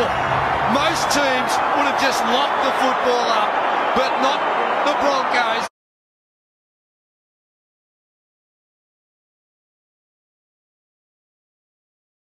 Most teams would have just locked the football up, but not the Broncos.